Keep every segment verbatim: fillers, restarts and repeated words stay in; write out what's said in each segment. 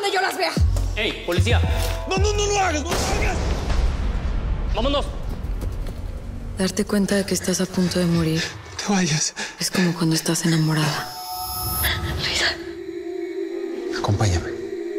donde yo las vea. ¡Ey, policía! ¡No, no, no lo hagas! ¡No lo hagas! ¡Vámonos! Darte cuenta de que estás a punto de morir. No te vayas. Es como cuando estás enamorada. Luisa. Acompáñame.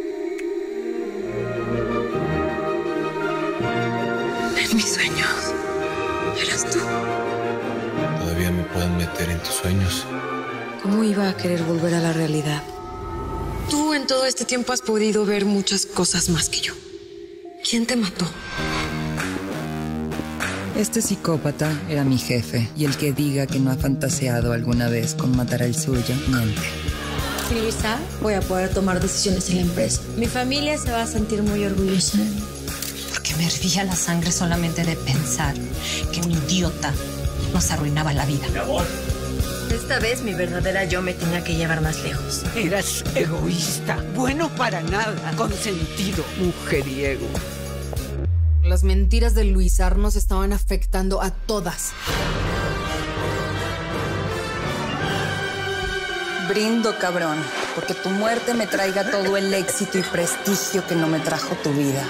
En mis sueños. Eras tú. Todavía me pueden meter en tus sueños. ¿Cómo iba a querer volver a la realidad? Tú en todo este tiempo has podido ver muchas cosas más que yo. ¿Quién te mató? Este psicópata era mi jefe, y el que diga que no ha fantaseado alguna vez con matar al suyo, miente. Luisa, voy a poder tomar decisiones en la empresa. Mi familia se va a sentir muy orgullosa de mí. Porque me hervía la sangre solamente de pensar que un idiota nos arruinaba la vida. Mi amor. Esta vez mi verdadera yo me tenía que llevar más lejos. Eras egoísta, bueno para nada, consentido, mujeriego. Las mentiras de Luisar nos estaban afectando a todas. Brindo, cabrón, porque tu muerte me traiga todo el éxito y prestigio que no me trajo tu vida.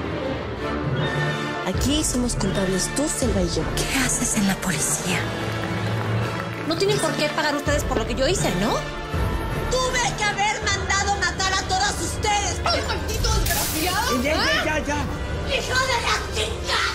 Aquí somos culpables tú, Selva y yo. ¿Qué haces en la policía? No tienen por qué pagar ustedes por lo que yo hice, ¿no? ¡Tuve que haber mandado matar a todas ustedes! ¡Ay, maldito desgraciado! Ya, ya, ya, ya. ¡Hijo de la chica!